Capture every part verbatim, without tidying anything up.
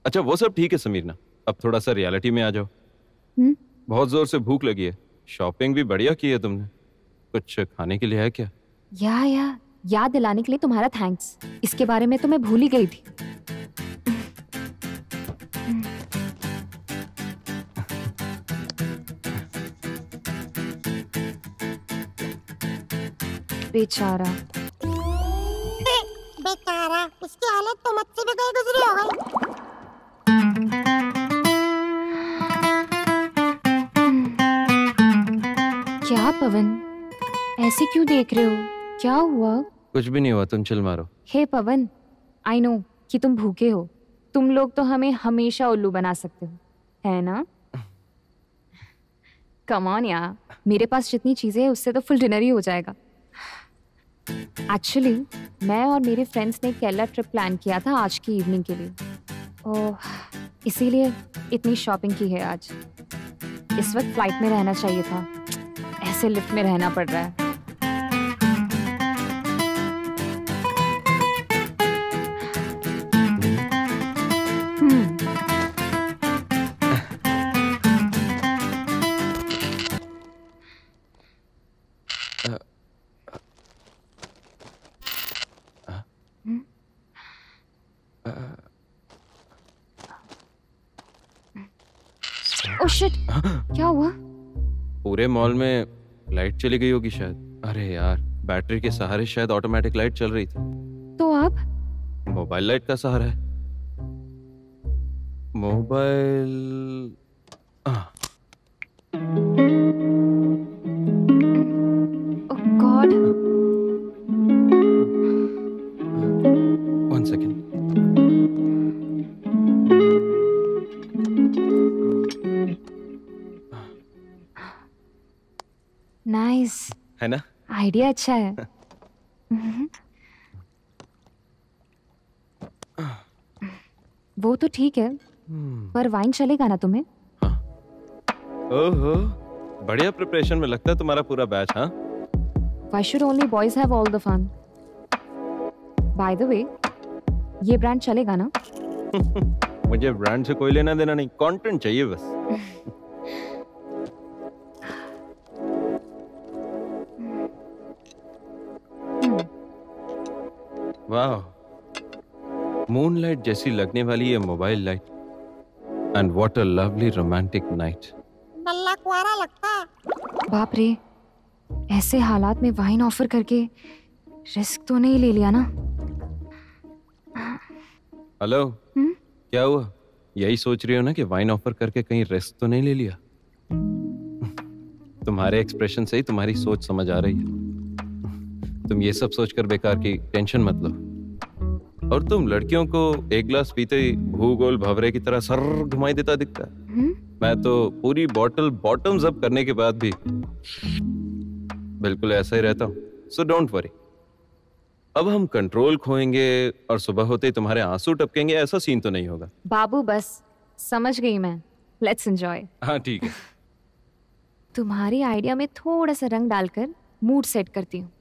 अच्छा वो सब ठीक है समीरना, अब थोड़ा सा रियलिटी में आ जाओ। हुँ? बहुत जोर से भूख लगी है, शॉपिंग भी बढ़िया की है तुमने, कुछ खाने के लिए है क्या? या या याद दिलाने के लिए तुम्हारा थैंक्स, इसके बारे में तो मैं भूल ही गई थी। बेचारा बेचारा, इसकी हालत तो मुझसे भी गई गुजरी हो गई। क्या पवन, ऐसे क्यों देख रहे हो? क्या हुआ? कुछ भी नहीं हुआ, तुम चिल मारो। हे पवन, आई नो कि तुम भूखे हो, तुम लोग तो हमें हमेशा उल्लू बना सकते हो, है ना? कम ऑन यार, मेरे पास जितनी चीजें हैं उससे तो फुल डिनर ही हो जाएगा। एक्चुअली मैं और मेरे फ्रेंड्स ने केरला ट्रिप प्लान किया था आज की इवनिंग के लिए, ओह इसीलिए इतनी शॉपिंग की है आज। इस वक्त फ्लाइट में रहना चाहिए था, ऐसे लिफ्ट में रहना पड़ रहा है। ओह शिट, क्या हुआ? पूरे मॉल में लाइट चली गई होगी शायद। अरे यार, बैटरी के सहारे शायद ऑटोमेटिक लाइट चल रही थी। तो अब मोबाइल लाइट का सहारा है। Mobile oh god, one second. Nice है ना? आइडिया अच्छा है। वो तो ठीक है, पर वाइन चलेगा ना तुम्हें? हाँ। ओहो, बढ़िया प्रिपरेशन में लगता है तुम्हारा पूरा बैच। हाँ, Why should only boys have all the fun? By the way, ये ब्रांड चलेगा ना? मुझे ब्रांड से कोई लेना देना नहीं, कंटेंट चाहिए बस। वाह, मूनलाइट जैसी लगने वाली ये mobile light, and what a lovely romantic night. नल्ला कुआरा लगता है। बाप रे, ऐसे हालात में वाइन ऑफर करके रिस्क तो नहीं ले लिया ना? Hello, hmm? क्या हुआ? यही सोच रही हो ना कि वाइन ऑफर करके कहीं रिस्क तो नहीं ले लिया? तुम्हारे एक्सप्रेशन से ही तुम्हारी सोच समझ आ रही है। तुम ये सब सोचकर बेकार की टेंशन मत लो। और तुम लड़कियों को एक गिलास पीते ही भूगोल भंवरे की तरह सर घुमाई देता दिखता है। हम्म? मैं तो पूरी बॉटल बॉटम्स अप करने के बाद भी बिल्कुल ऐसा ही रहता हूँ। सो डोंट वरी, अब हम कंट्रोल खोएंगे और सुबह होते ही तुम्हारे आंसू टपकेंगे, ऐसा सीन तो नहीं होगा। बाबू बस, समझ गई मैं। Let's enjoy. हाँ ठीक है। तुम्हारी आइडिया में थोड़ा सा रंग डालकर मूड सेट करती हूँ।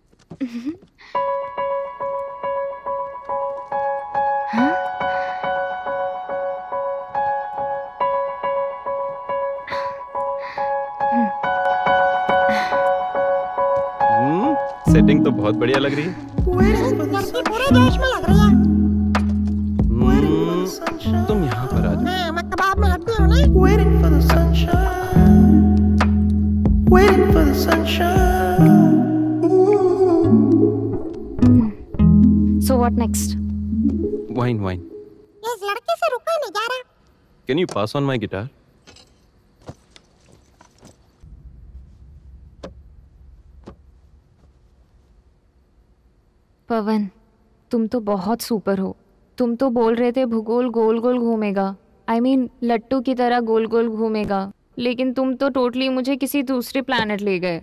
हाँ? हम्म, सेटिंग तो बहुत बढ़िया लग रही है। लड़की पूरे जोश में लग रही है। हम्म, तुम यहाँ पर आ जाओ। हाँ, मैं कबाब में हड्डी हूँ ना। Waiting for the sunshine, waiting for the sunshine. So what next? Wine wine. इस लड़के से रुका नहीं जा रहा। Can you pass on my guitar? Pavan, तुम तो बहुत सुपर हो। तुम तो बोल रहे थे भूगोल गोल गोल घूमेगा, आई I मीन mean, लट्टू की तरह गोल गोल घूमेगा, लेकिन तुम तो टोटली मुझे किसी दूसरे प्लैनेट ले गए।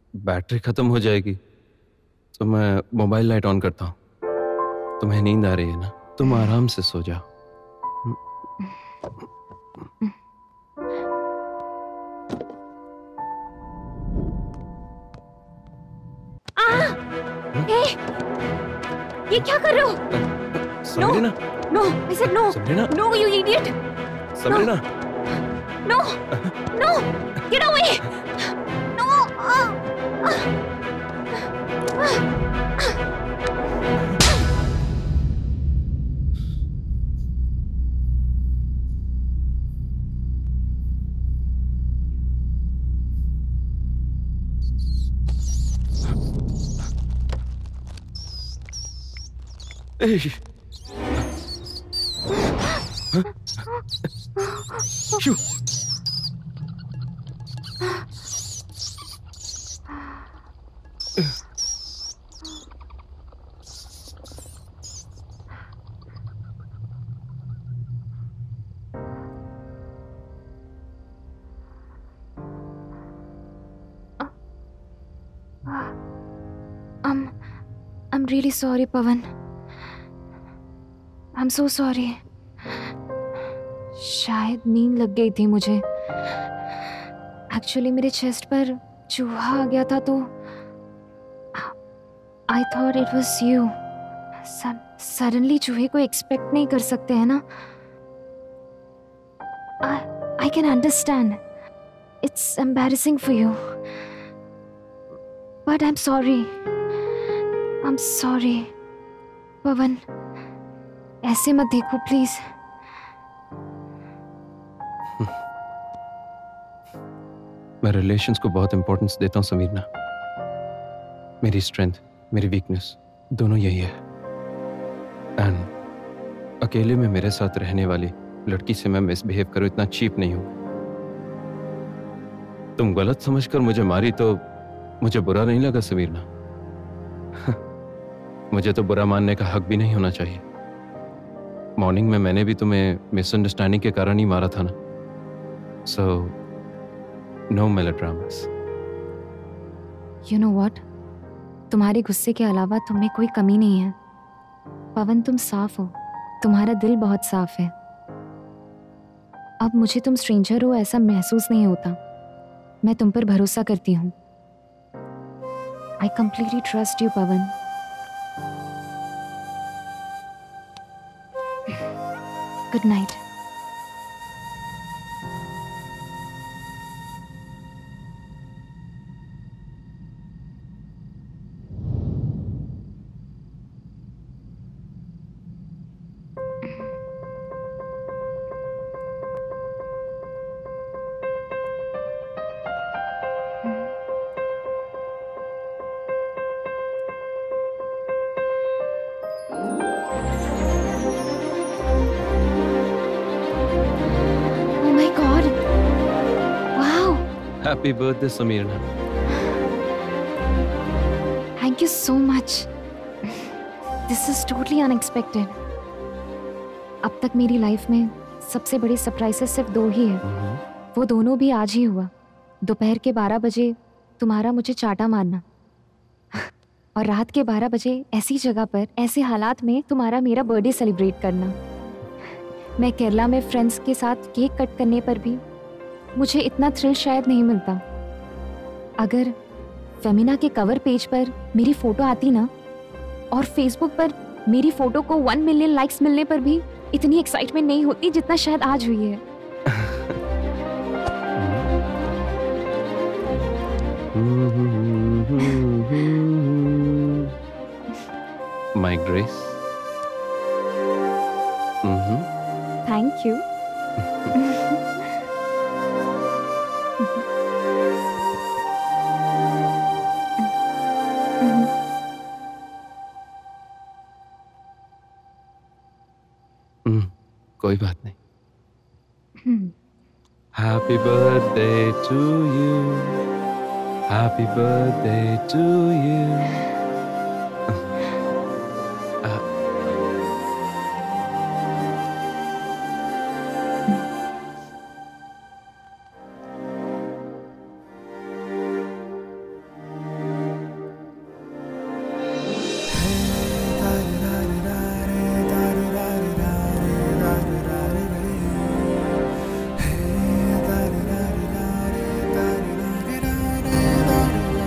बैटरी खत्म हो जाएगी तो मैं मोबाइल लाइट ऑन करता हूँ। तुम्हें नींद आ रही है ना, तुम आराम से सो जाओ। हे, ये क्या कर रहे हो? Sameerana, no, I said no. Sameerana, No, you idiot. Sameerana, No, no, get away. No. Ah. Hey. Shoo. I'm, I'm really sorry, Pavan. I'm so sorry. शायद नींद लग गई थी मुझे। एक्चुअली मेरे चेस्ट पर चूहा आ गया था तो I thought it was you. Suddenly चूहे को एक्सपेक्ट नहीं कर सकते हैं ना। I, I can understand. It's embarrassing for you. But I'm sorry. I'm sorry. पवन, ऐसे मत देखो प्लीज। मैं रिलेशंस को बहुत इंपॉर्टेंस देता हूँ समीरना। मेरी स्ट्रेंथ, मेरी वीकनेस दोनों यही है। एंड अकेले में मेरे साथ रहने वाली लड़की से मैं मिसबिहेव करूँ इतना चीप नहीं हूँ। तुम गलत समझकर मुझे मारी तो मुझे बुरा नहीं लगा समीरना। मुझे तो बुरा मानने का हक भी नहीं होना चाहिए। मॉर्निंग में मैंने भी तुम्हें मिसअंडरस्टैंडिंग के कारण ही मारा था ना। So no melodramas. You know what, तुम्हारे गुस्से के अलावा तुम्हें कोई कमी नहीं है। पवन, तुम साफ हो, तुम्हारा दिल बहुत साफ है। अब मुझे तुम स्ट्रेंजर हो ऐसा महसूस नहीं होता। मैं तुम पर भरोसा करती हूँ। I completely trust you Pavan. Good night. Happy birthday, Sameerana. Thank you so much. This is totally unexpected. अब तक मेरी लाइफ में सबसे बड़ी सरप्राइजेस सिर्फ दो ही है। mm-hmm. वो दोनों भी आज ही हुआ। दोपहर के बारह बजे तुम्हारा मुझे चाटा मारना और रात के बारह बजे ऐसी जगह पर ऐसे हालात में तुम्हारा मेरा बर्थडे सेलिब्रेट करना। मैं केरला में फ्रेंड्स के साथ केक कट करने पर भी मुझे इतना थ्रिल शायद नहीं मिलता। अगर फेमिना के कवर पेज पर मेरी फोटो आती ना और फेसबुक पर मेरी फोटो को वन मिलियन लाइक्स मिलने पर भी इतनी एक्साइटमेंट नहीं होती जितना शायद आज हुई है। My grace. Thank you. कोई बात नहीं। Happy birthday to you. Happy birthday to you. uh.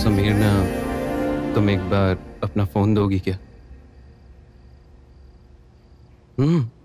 समीरना, तुम एक बार अपना फोन दोगी क्या? हम्म